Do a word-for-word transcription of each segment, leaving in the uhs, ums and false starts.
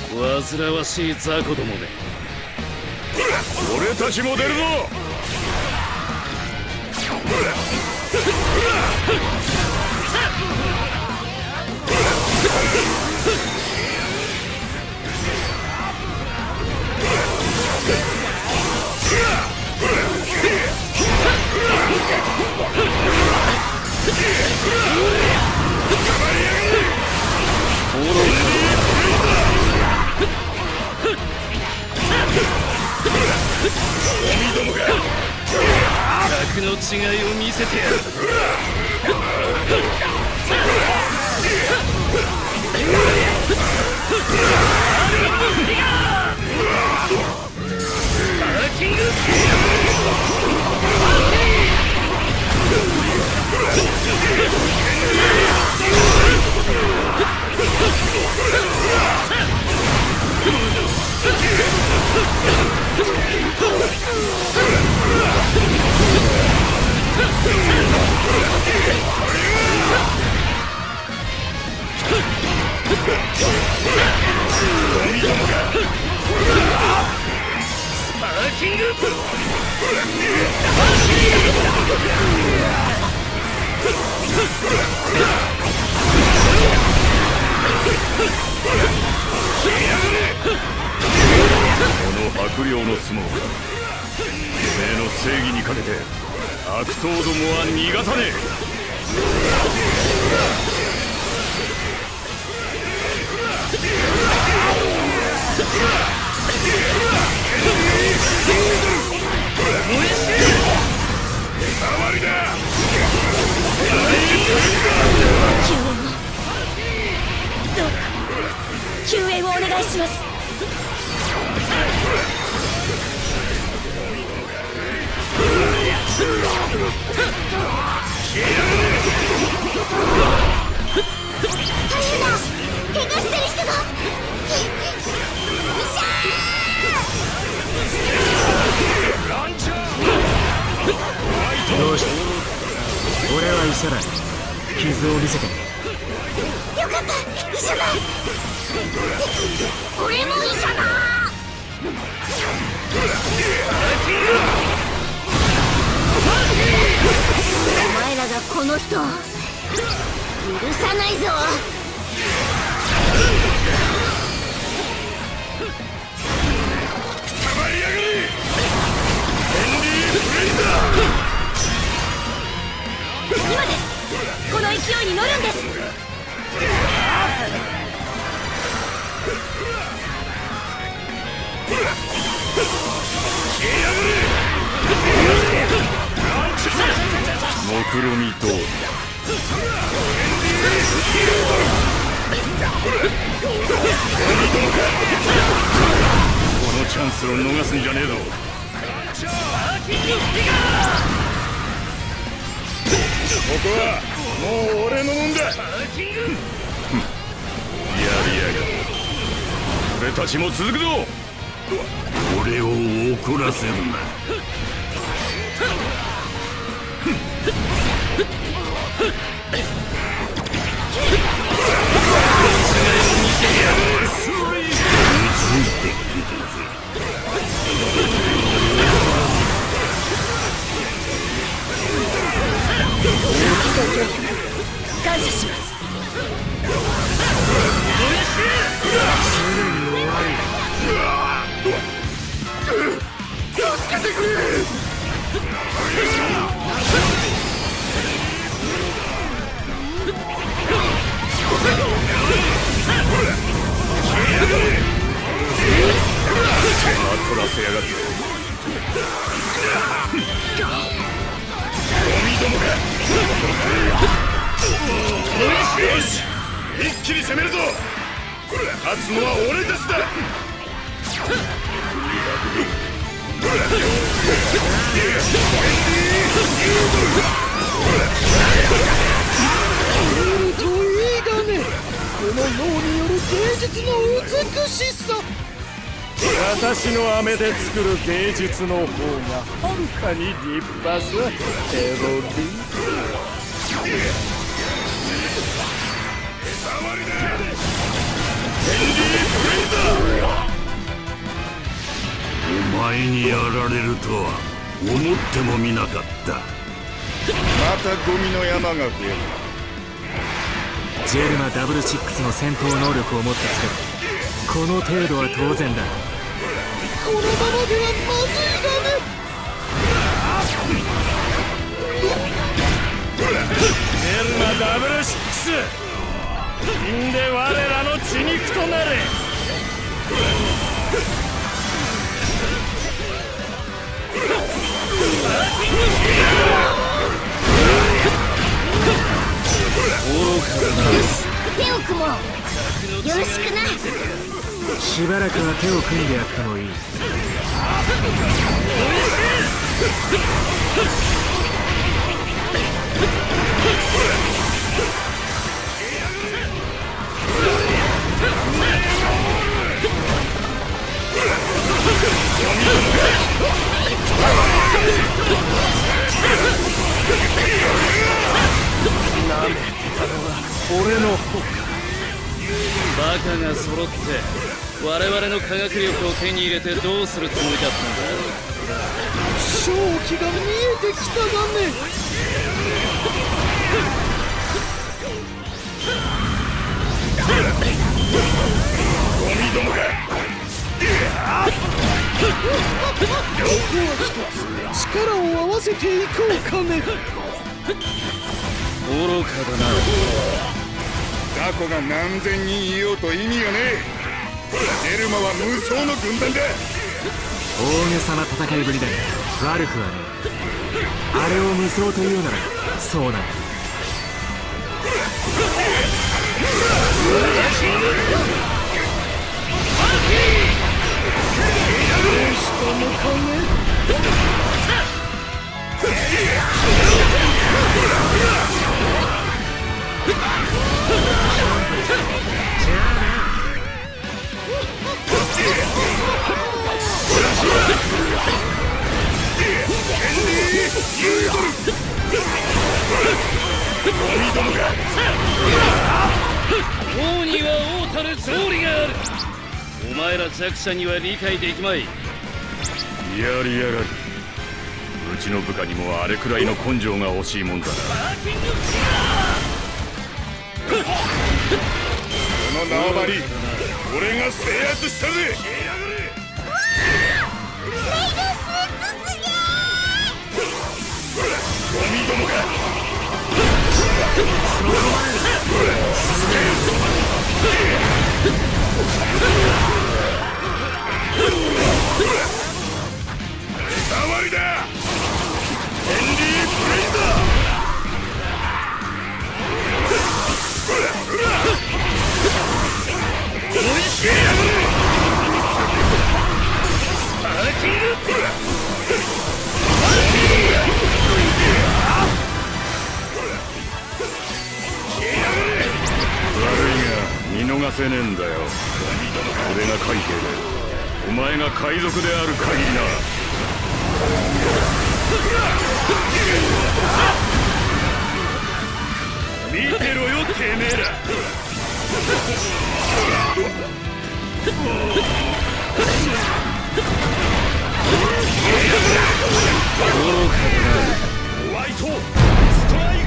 煩わしい雑魚どもめ。 俺たちも出るぞ。 格の違いを見せてやる。スパーキングこの悪霊の相撲、てめえの正義にかけて悪党どもは逃がさねえ。 救援をお願いします。大変だ、怪我してる人が。 どうした？俺は医者だ。傷を見せてね。 よかった、医者だ。俺も医者だ。お前らがこの人を許さないぞ。 捕まりやがれ、ヘンリー・フレイザー。 今です。この勢いに乗るんです。 目論見通り。このチャンスを逃すんじゃねえぞ。ここはもう俺のもんだ。やりやがる。俺たちも続くぞ。俺を怒らせるな。 感謝します。 助けてくれ。取らせやがって。ゴミどもか。よし、一気に攻めるぞ。勝つのは俺たちだ。 といいだね。この脳による芸術の美しさ。私の飴で作る芸術の方がはるかに立派さ。エロリ触りだ。ヘンリー・フレイザー。 前にやられるとは思ってもみなかった。 またゴミの山が増える。 ジェルマダブルシックスの戦闘能力を持ったすればこの程度は当然だ。 このままではまずいがね。ジェルマダブルシックス、死んで我らの血肉となれ。 手を組もう。よろしくな。 しばらくは手を組んでやってもいい。 なめてたのは俺の方か。 バカが揃って我々の科学力を手に入れてどうするつもりだったんだ。 勝機が見えてきたがね。 ゴミどもがここは一つ力を合わせていこうかね。 愚かだな。 雑魚が何千人いようと意味がねえ。ジェルマは無双の軍団だ。 大げさな戦いぶりだが悪くはねえ。あれを無双というならそうなんだ。 どうしたのかね。 王には王たる勝利がある。お前ら弱者には理解できまい。 やりやがる。うちの部下にもあれくらいの根性が欲しいもんだな。この縄張り俺が制圧したぜ。ゴミどもが触りだ。ヘンリー・ブレイザ見逃せねえんだよ。俺が海兵でお前が海賊である限りな。見てろよてめえら。ホワイトストライク。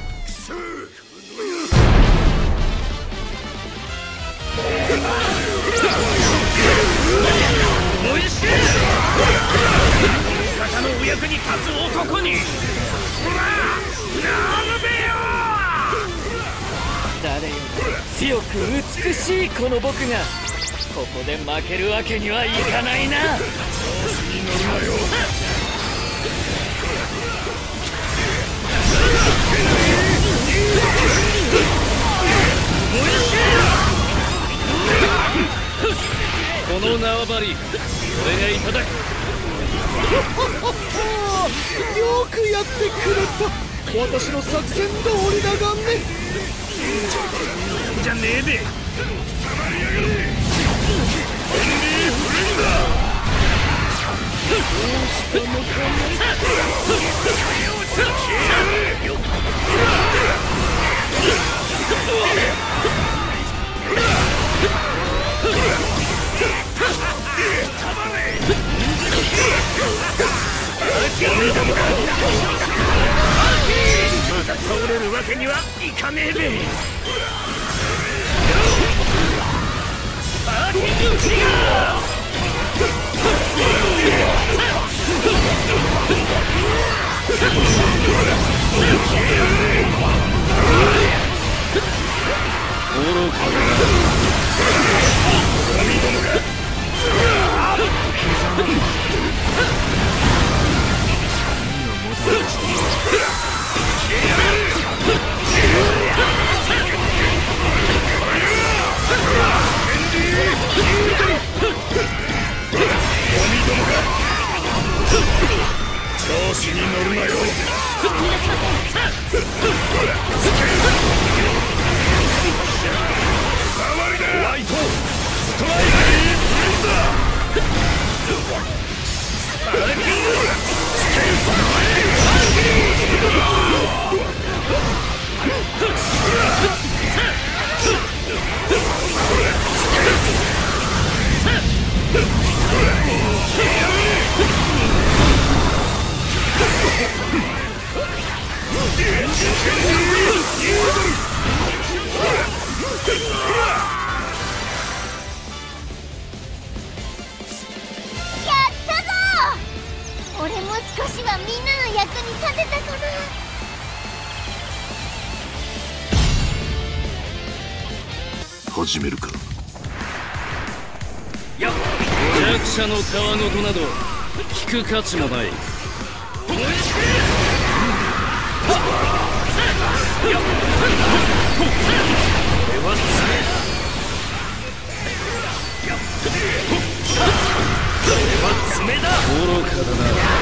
おいしい。味方のお役に立つ男にほら並べよ。 誰より強く美しいこの僕がここで負けるわけにはいかないな。 調子に乗るなよ。 この縄張り俺がいただく。 よくやってくれた。私の作戦通りだがね。 じゃねえで。 ヘンリー・フレイザー。 どうしたのかね。 倒れるわけにはいかねえべ。スパーキングトリガー。愚かだな。調子に乗るなよ。ホワイトストライクブレイザー。スパーキングステルス。 俺も少しはみんなの役に立てたかな。 始めるか。 弱者のたわごとなど聞く価値もない。 爪だ。 愚かだな。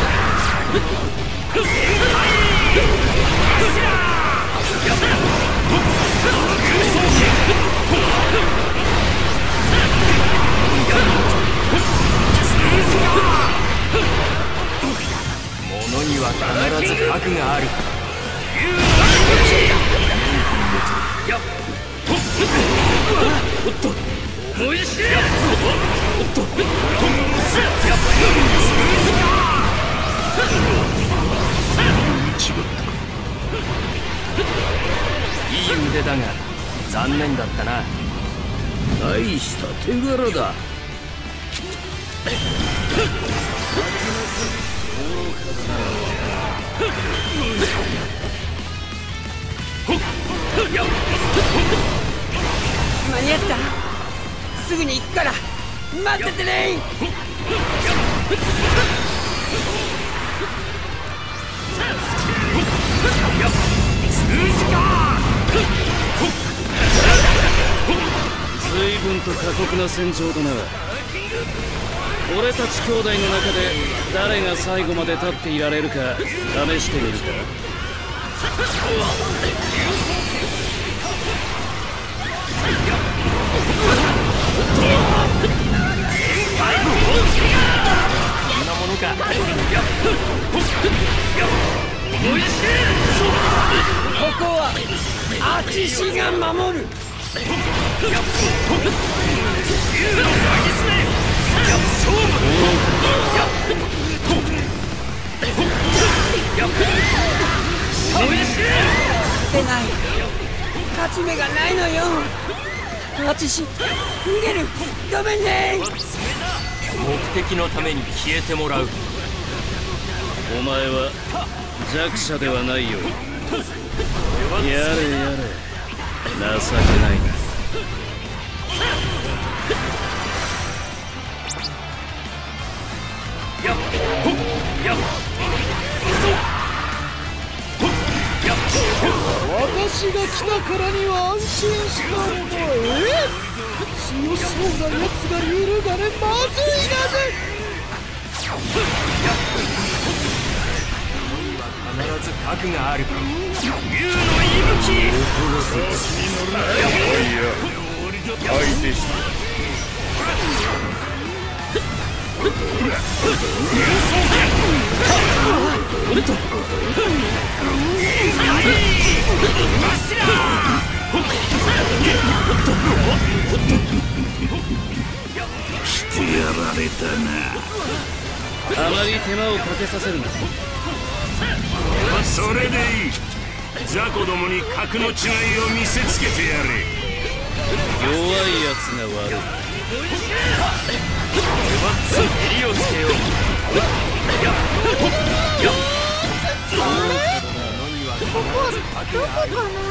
物には必ず悪がある。おっと思い出して。おっといい腕だが残念だったな。 大した手柄だ。 間に合った。すぐに行くから待っててね。 随分と過酷な戦場だな。俺たち兄弟の中で誰が最後まで立っていられるか試してみるか。 こんなものか。 ここはアチシが守る。出ない。勝ち目がないのよ。アチシ逃げる。ごめんね。 目的のために消えてもらう。 お前は弱者ではないよ。やれやれ情けないな。 私が来たからには安心したもの。え強そうな奴がいるがね。まずいだぜ。 必ず核がある。 竜の息吹。 相手してしてやられたな。 あまり手間をかけさせるな。 それでいい。 雑魚どもに格の違いを見せつけてやれ。 弱いやつが悪い。俺はつ襟をつけよう。 ここどこかな。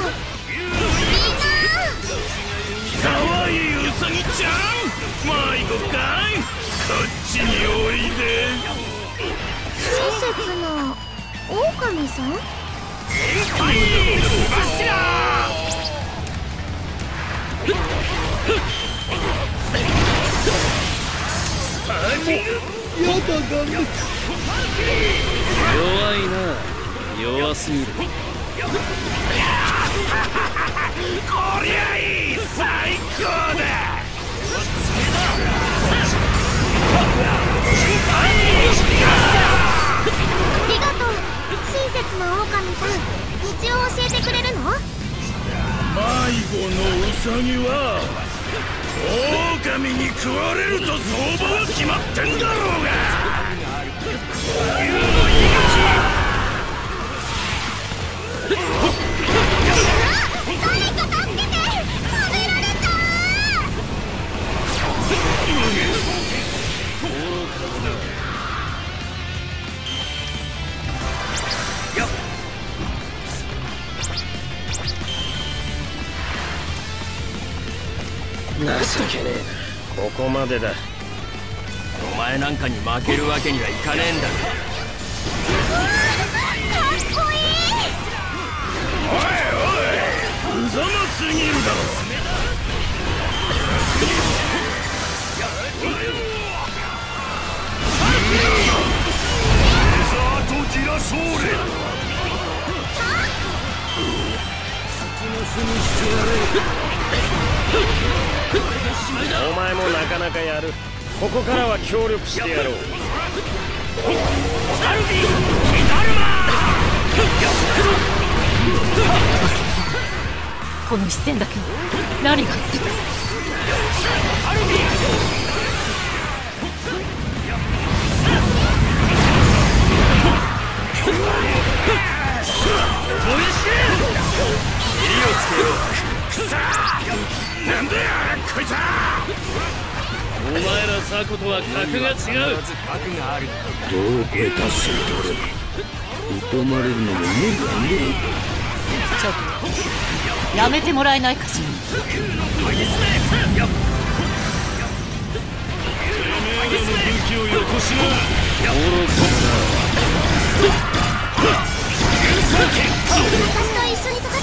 かわいいうさぎちゃん、まあ行こうかい。こっちにおいで。 親切な狼さん。 はい、バシラやだがね。 弱いな。弱すぎる。 こりゃいい、最高だ。 ありがとう、親切な狼さん。道を教えてくれるの？ 迷子のウサギは狼に食われると相場は決まってんだろうが。言うの言いがち。 誰か助けて！食べられちゃ情けねえな。ここまでだ。お前なんかに負けるわけにはいかねえんだ。 かっこいい。 おいおい、うざますぎるだろ。レザーとギラソーレ。 お前もなかなかやる。ここからは協力してやろう。 この視線だけ何があったか。 なんだよこいつは。 お前ら雑魚とは格が違う。 どう下手すると俺疎まれるのも無理だね。 ちょっとやめてもらえないかしら。 てめえらの武器をよこしな。愚か私と一緒に戦って。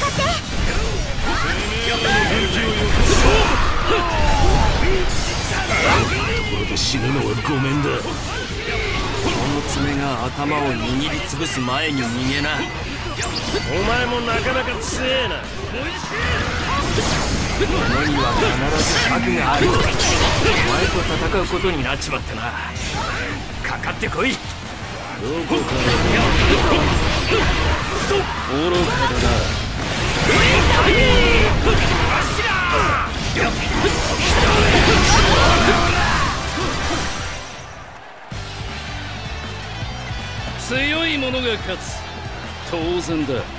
ところで死ぬのはごめんだ。 この爪が頭を握りつぶす前に逃げな。お前もなかなか強えな。このには必ず策がある。お前と戦うことになっちまったな。かかってこい。どこから愚かだな。 強い者が勝つ。当然だ。